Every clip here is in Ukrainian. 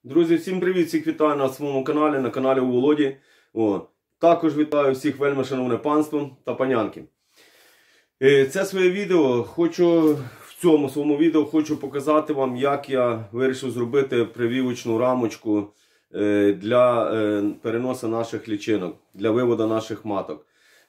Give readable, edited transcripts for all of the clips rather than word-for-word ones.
Друзі, всім привіт! Всіх вітаю на своєму каналі, на каналі у Володі. Також вітаю всіх вельми шановне панство та панянки. Це своє відео в цьому своєму відео хочу показати вам, як я вирішив зробити прививочну рамочку для переносу наших личинок, для виводу наших маток.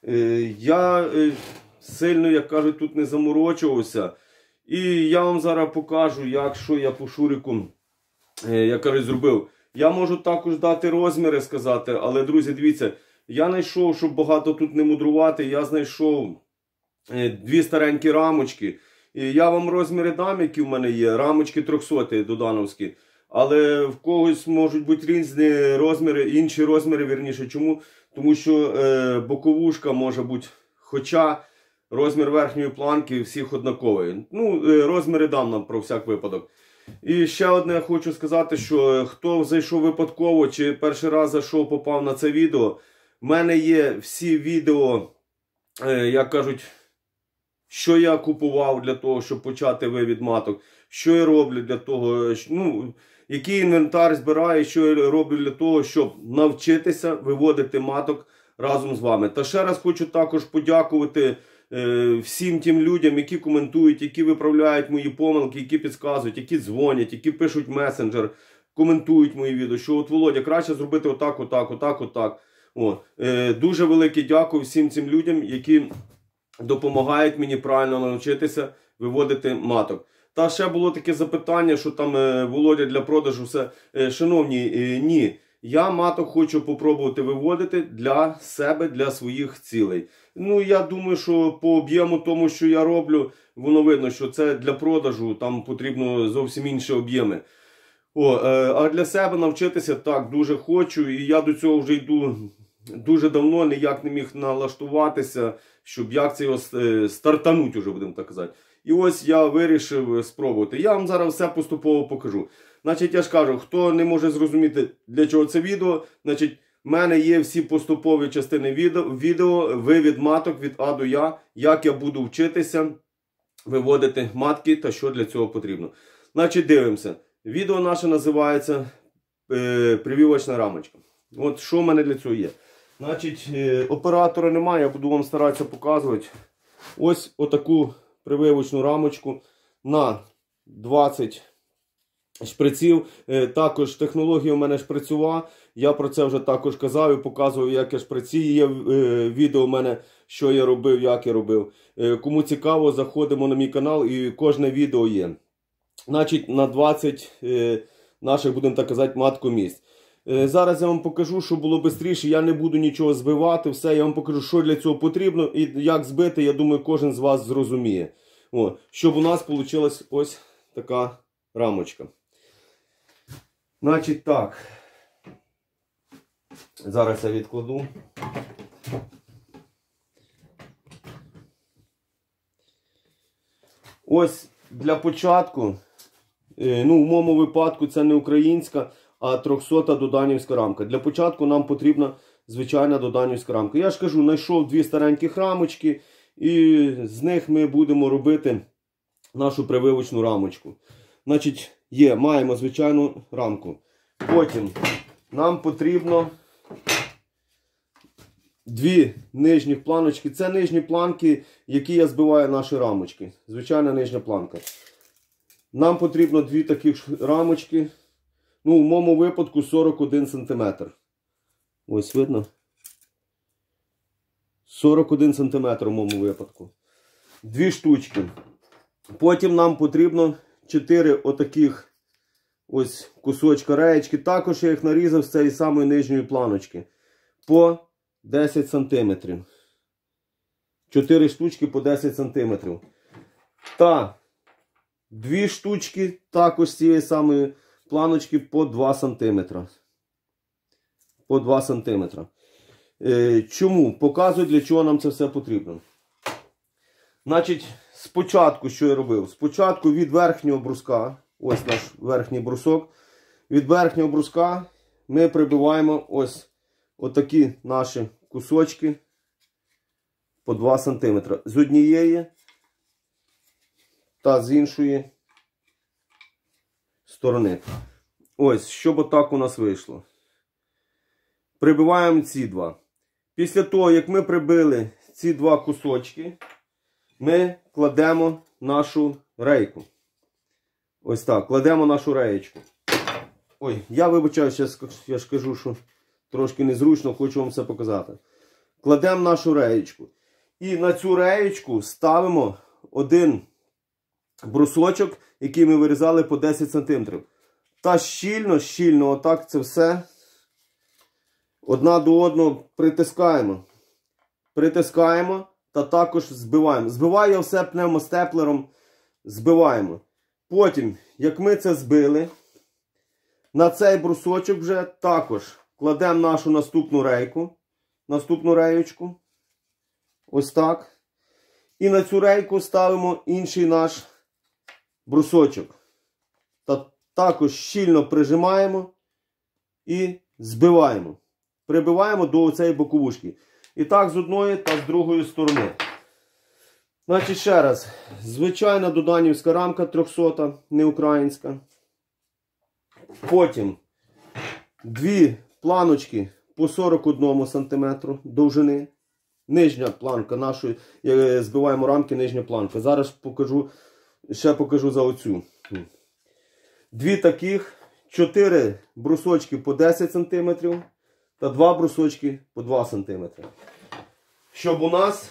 Я сильно, як кажуть, тут не заморочувався. І я вам зараз покажу, що я по шурику, як кажуть, зробив. Я можу також дати розміри сказати, але, друзі, дивіться, я знайшов, щоб багато тут не мудрувати, я знайшов дві старенькі рамочки. І я вам розміри дам, які в мене є, рамочки 300 додановські. Але в когось можуть бути різні розміри, інші розміри, вірніше. Чому? Тому що боковушка може бути, хоча розмір верхньої планки всіх однаковий. Розміри дам нам про всяк випадок. І ще одне хочу сказати, що хто зайшов випадково чи перший раз зайшов, попав на це відео, в мене є всі відео, як кажуть, що я купував для того, щоб почати вивід маток, що я роблю для того, який інвентар збираю, що я роблю для того, щоб навчитися виводити маток разом з вами. Та ще раз хочу також подякувати всім тим людям, які коментують, які виправляють мої помилки, які підказують, які дзвонять, які пишуть в месенджер, коментують мої відео, що от, Володя, краще зробити отак, отак, отак, отак. Дуже велике дякую всім цим людям, які допомагають мені правильно навчитися виводити маток. Та ще було таке запитання, що там Володя для продажу все. Шановні, ні. Я маток хочу попробувати виводити для себе, для своїх цілей. Я думаю, що по об'єму тому, що я роблю, воно видно, що це для продажу, там потрібно зовсім інші об'єми. А для себе навчитися так дуже хочу, і я до цього вже йду дуже давно, ніяк не міг налаштуватися, щоб як це його стартануть, уже будемо так казати. І ось я вирішив спробувати. Я вам зараз все поступово покажу. Значить, я ж кажу, хто не може зрозуміти, для чого це відео, значить, в мене є всі поступові частини відео, вивід маток від А до Я, як я буду вчитися виводити матки та що для цього потрібно. Значить, дивимося. Відео наше називається прививочна рамочка. От що в мене для цього є. Значить, оператора немає, я буду вам старатися показувати. Ось отаку прививочну рамочку на 20 шприців. Також технологія у мене шприцюва. Я про це вже також казав і показував, як я шприці. Є відео у мене, що я робив, як я робив. Кому цікаво, заходимо на мій канал і кожне відео є. Значить, на 20 наших, будемо так казати, маткомісць. Зараз я вам покажу, щоб було швидше. Я не буду нічого збивати. Все, я вам покажу, що для цього потрібно і як збити, я думаю, кожен з вас зрозуміє. Щоб у нас вийшла ось така рамочка. Значить так. Зараз я відкладу. Ось для початку, в моєму випадку це не українська, а 300 доданівська рамка. Для початку нам потрібна звичайна доданівська рамка. Я ж кажу, знайшов дві стареньких рамочки і з них ми будемо робити нашу прививочну рамочку. Значить, маємо звичайну рамку. Потім нам потрібно дві нижніх планочки. Це нижні планки, які я збиваю наші рамочки. Звичайна нижня планка. Нам потрібно дві таких рамочки. В моєму випадку 41 см. Ось видно? 41 см в моєму випадку. Дві штучки. Потім нам потрібно 4 отаких ось кусочка реєчки. Також я їх нарізав з цієї самої нижньої планочки. По 10 см. 4 штучки по 10 см. Та 2 штучки також з цієї самої планочки по 2 см. По 2 см. Чому? Показую, для чого нам це все потрібно. Значить, спочатку, що я робив? Спочатку від верхнього бруска, ось наш верхній брусок, від верхнього бруска ми прибиваємо ось отакі наші кусочки по 2 см. З однієї та з іншої сторони. Ось, щоб отак у нас вийшло. Прибиваємо ці два. Після того, як ми прибили ці два кусочки, ми кладемо нашу рейку. Ось так, кладемо нашу реєчку. Ой, я вибачаю, я ж кажу, що трошки незручно, хочу вам все показати. Кладемо нашу реєчку. І на цю реєчку ставимо один брусочок, який ми вирізали по 10 см. Та щільно, отак це все одна до одного притискаємо. Притискаємо та також збиваємо. Збиваю я все пневмостеплером, збиваємо. Потім, як ми це збили, на цей брусочок вже також кладемо нашу наступну рейку, наступну реєчку. Ось так. І на цю рейку ставимо інший наш брусочок. Та також щільно прижимаємо і збиваємо. Прибиваємо до цієї боковушки. І так з одної та з другої сторони. Значить, ще раз. Звичайна доданівська рамка 300, не українська. Потім дві планочки по 41 см довжини. Нижня планка нашої, збиваємо рамки, нижня планка. Зараз ще покажу за оцю. Дві таких, 4 брусочки по 10 см та 2 брусочки по 2 см. Щоб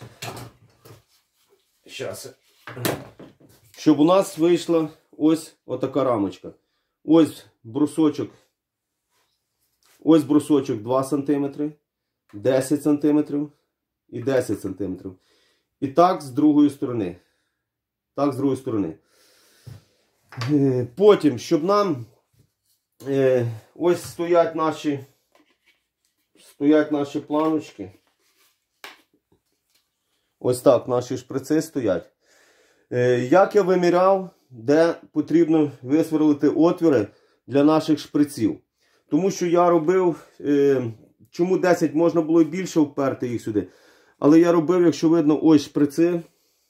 у нас вийшла ось отака рамочка. Ось брусочок 2 см, 10 см і 10 см. І так з другої сторони. Так з другої сторони. Потім, щоб нам ось стоять наші планочки. Ось так наші шприци стоять. Як я виміряв, де потрібно висверлити отвіри для наших шприців. Тому що я робив, чому 10, можна було більше вперти їх сюди. Але я робив, якщо видно, ось шприци.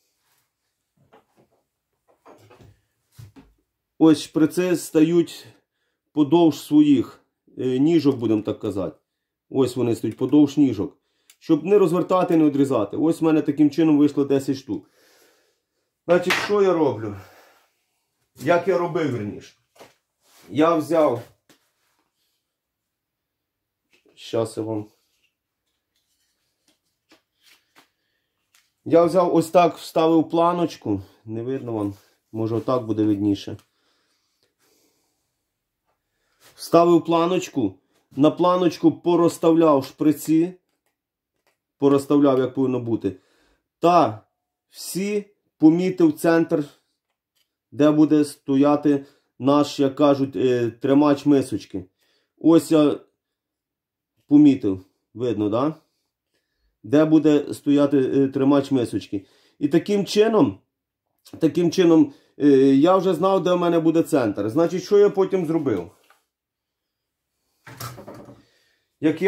Ось шприци стають подовж своїх ніжок, будемо так казати. Ось вони стоять подовж ніжок. Щоб не розвертати, не відрізати. Ось в мене таким чином вийшло 10 штук. Значить, що я роблю? Як я робив, верніше? Я взяв... Щас я вам... Я взяв ось так, вставив планочку. Не видно вам. Може отак буде видніше. Вставив планочку. На планочку порозставляв шприці. Порозставляв, як повинно бути. Та всі помітив центр, де буде стояти наш, як кажуть, тримач мисочки. Ось я помітив. Видно, да? Де буде стояти тримач мисочки. І таким чином, я вже знав, де в мене буде центр. Значить, що я потім зробив? Як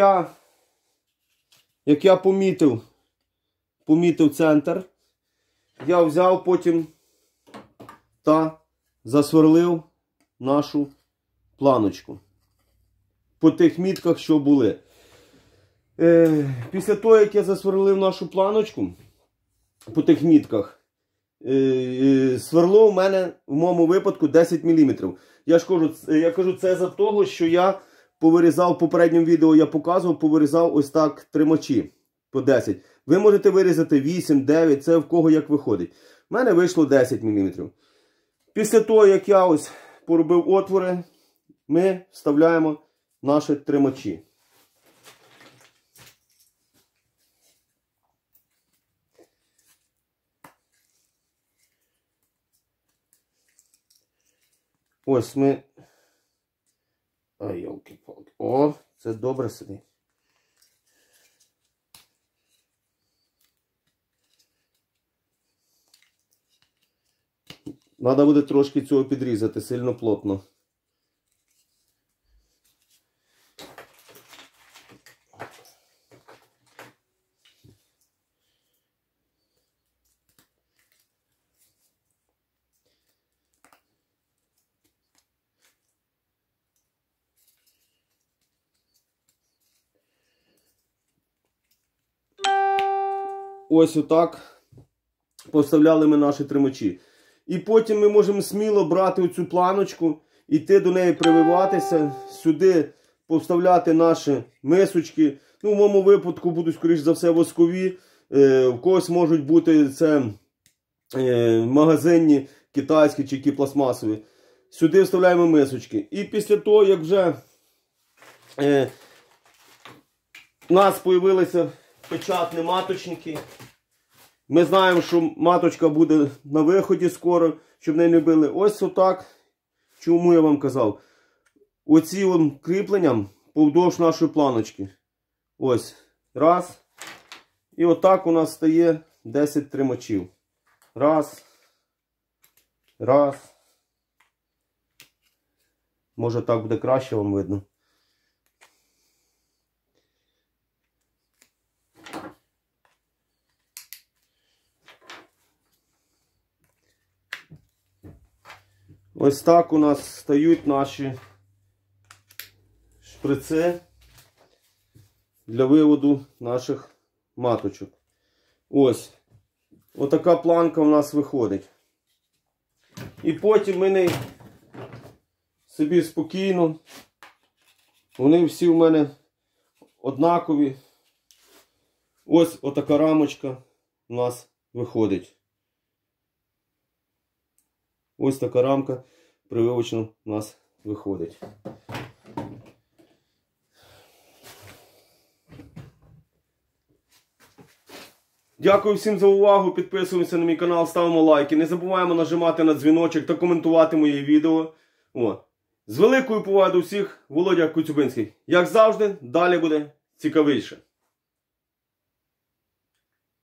я помітив центр, я взяв потім та засверлив нашу планочку. По тих мітках, що були. Після того, як я засверлив нашу планочку, по тих мітках, сверло в мене, в моєму випадку, 10 мм. Я кажу, це за того, що я повирізав, в попередньому відео я показував, повирізав ось так тримачі по 10. Ви можете вирізати 8, 9, це в кого як виходить. В мене вийшло 10 мм. Після того, як я ось поробив отвори, ми вставляємо наші тримачі. Ось ми... Ай, йолки-палки. О, це добре сидить. Треба буде трошки цього підрізати, сильно плотно. ось отак поставляли ми наші тримачі. І потім ми можемо сміло брати оцю планочку, йти до неї прививатися, сюди поставляти наші мисочки. Ну, в моєму випадку будуть, скоріш за все, воскові. В когось можуть бути це магазинні, китайські чи які пластмасові. Сюди вставляємо мисочки. І після того, як вже у нас з'явилися печатні маточники, ми знаємо, що маточка буде на виході скоро, щоб неї не били. Ось отак. Чому я вам казав? Оці кріпленням повдовж нашої планочки. Ось. Раз. І отак у нас стає 10 тримачів. Раз. Раз. Може так буде краще вам видно. Ось так у нас стають наші шприци для виводу наших маточок. Ось. Отака планка у нас виходить. І потім ми собі спокійно, вони всі у мене однакові. Ось отака рамочка у нас виходить. Ось така рамка прививочна у нас виходить. Дякую всім за увагу, підписуємося на мій канал, ставимо лайки. Не забуваємо нажимати на дзвіночок та коментувати мої відео. З великою повагою до всіх, Володя Коцюбинський. Як завжди, далі буде цікавіше.